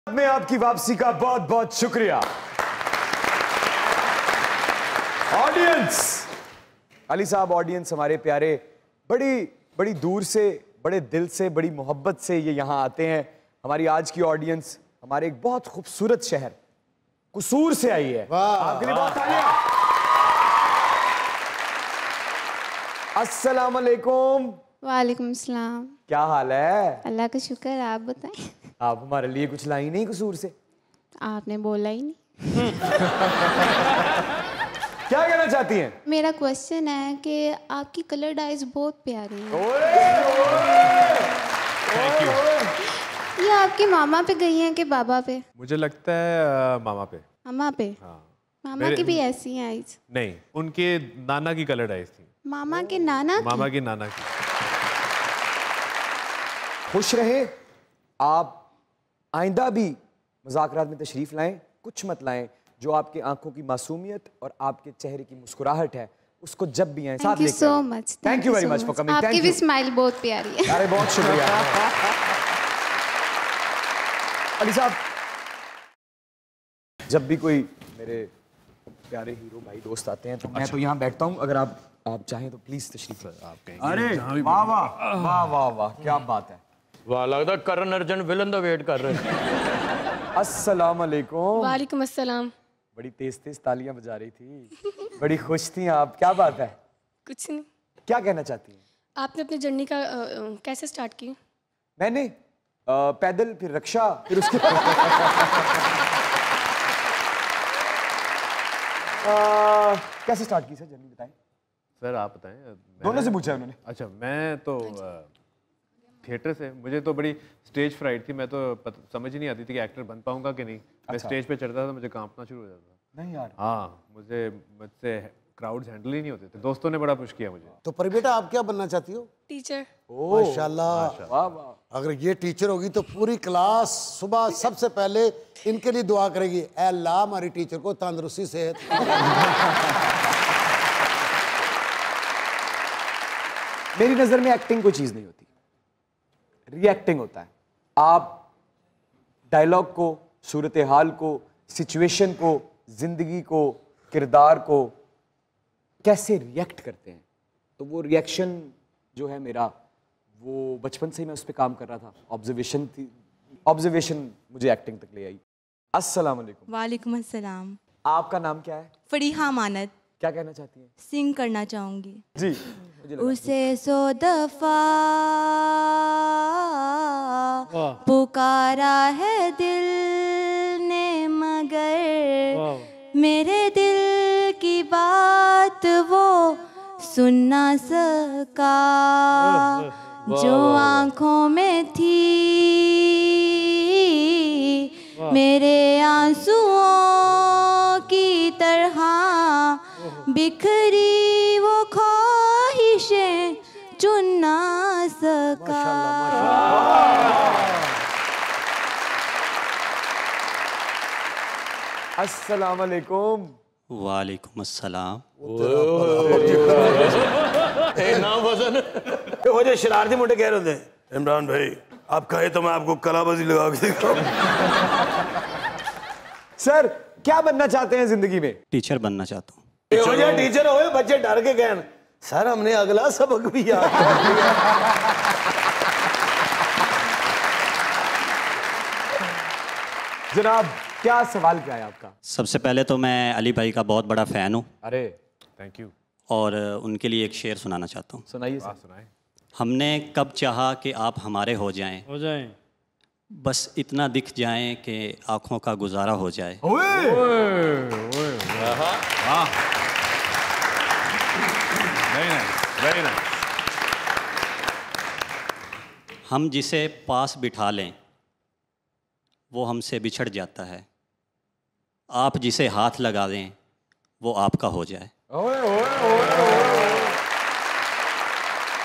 में आपकी वापसी का बहुत बहुत शुक्रिया। ऑडियंस, अली साहब, ऑडियंस हमारे प्यारे बड़ी बड़ी दूर से, बड़े दिल से, बड़ी मोहब्बत से ये यहाँ आते हैं। हमारी आज की ऑडियंस हमारे एक बहुत खूबसूरत शहर कसूर से आई है। आपके लिए बहुत तालियां। अस्सलाम वालेकुम। वालेकुम सलाम। क्या हाल है? अल्लाह का शुक्र, आप बताएं। आप हमारे लिए कुछ लाई नहीं कसूर से? आपने बोला ही नहीं। क्या कहना चाहती हैं? मेरा क्वेश्चन है कि आपकी कलर डाइज बहुत प्यारी है। Thank you. ये आपके मामा पे गई हैं कि बाबा पे? मुझे लगता है मामा पे। मामा पे? हाँ। मामा की भी ऐसी हैं आइज? नहीं, उनके नाना की कलर डाइज थी। मामा के नाना की? मामा की नाना की। खुश रहे आप, आइंदा भी मुज़ाकरात में तशरीफ लाएं, कुछ मत लाएं। जो आपकी आंखों की मासूमियत और आपके चेहरे की मुस्कुराहट है उसको जब भी आए साथ लेकर। Thank you so much. Thank you very much for coming. आपकी भी स्माइल बहुत प्यारी है। अरे बहुत शुक्रिया। अली साहब, जब भी कोई मेरे प्यारे हीरो भाई दोस्त आते हैं तो मैं तो यहाँ बैठता हूँ। अगर आप चाहें तो प्लीज तशरीफ आप कहेंगे। अरे वाह वाह वाह वाह वाह, क्या बात है। वाह, लगता करण अर्जुन विलन दा वेट कर रहे हैं। अस्सलाम वालेकुम। वालेकुम अस्सलाम। बड़ी तेज तेज तालियां बजा रही थी, बड़ी खुश थी आप, क्या बात है? कुछ नहीं। क्या कहना चाहती हैं? आपने अपनी जर्नी का कैसे स्टार्ट की? मैंने पैदल, फिर रक्षा, फिर उसके कैसे स्टार्ट की सर जर्नी, बताएं। सर आप बताएं। दोनों से पूछा उन्होंने। अच्छा, मैं तो थिएटर से, मुझे तो बड़ी स्टेज फ्राइट थी। मैं तो समझ ही नहीं आती थी कि एक्टर बन पाऊंगा कि नहीं। मैं स्टेज पे चढ़ता था, मुझे कांपना शुरू हो जाता था। नहीं यार। हाँ, मुझसे क्राउड्स हैंडल ही नहीं होते थे। दोस्तों ने बड़ा पुश किया मुझे। तो पर बेटा आप क्या बनना चाहती हो? टीचर। माशाल्लाह, वाह वाह। अगर ये टीचर होगी तो पूरी क्लास सुबह सबसे पहले इनके लिए दुआ करेगी, ऐ अल्लाह हमारी टीचर को तंदुरुस्ती सेहत। मेरी नजर में एक्टिंग कोई चीज नहीं होती, रिएक्टिंग होता है। आप डायलॉग को, सूरत हाल को, सिचुएशन को, जिंदगी को, किरदार को कैसे रिएक्ट करते हैं। तो वो रिएक्शन जो है मेरा, वो बचपन से ही मैं उस पर काम कर रहा था। ऑब्जर्वेशन थी, ऑब्जर्वेशन मुझे एक्टिंग तक ले आई। अस्सलाम वालेकुम। वालेकुम अस्सलाम। आपका नाम क्या है? फरीहा मानत। क्या कहना चाहती हैं? सिंग करना चाहूंगी जी। उसे 100 दफा पुकारा है दिल ने, मगर मेरे दिल की बात वो सुन ना सका। जो आंखों में थी मेरे आंसुओं की तरह बिखरी वो ख्वाहिशें चुन ना सका। अस्सलाम वालेकुम। वालेकुम अस्सलाम। ना वजन वो जो शरारती मोटे कह रहे थे, इमरान भाई आप कहे तो मैं आपको कलाबाजी लगा के दिखाऊं। सर, क्या बनना चाहते हैं जिंदगी में? टीचर बनना चाहता हूँ। टीचर हो बच्चे डर के कहन सर हमने अगला सबक भी याद कर लिया। जनाब, क्या सवाल क्या है आपका? सबसे पहले तो मैं अली भाई का बहुत बड़ा फ़ैन हूँ। अरे थैंक यू। और उनके लिए एक शेर सुनाना चाहता हूँ। सुनाइए सर। सुनाए। हमने कब चाहा कि आप हमारे हो जाएं, बस इतना दिख जाएं कि आँखों का गुजारा हो जाए। Very nice. हम जिसे पास बिठा लें वो हमसे बिछड़ जाता है। आप जिसे हाथ लगा दें वो आपका हो जाए। ओए ओए ओए ओए।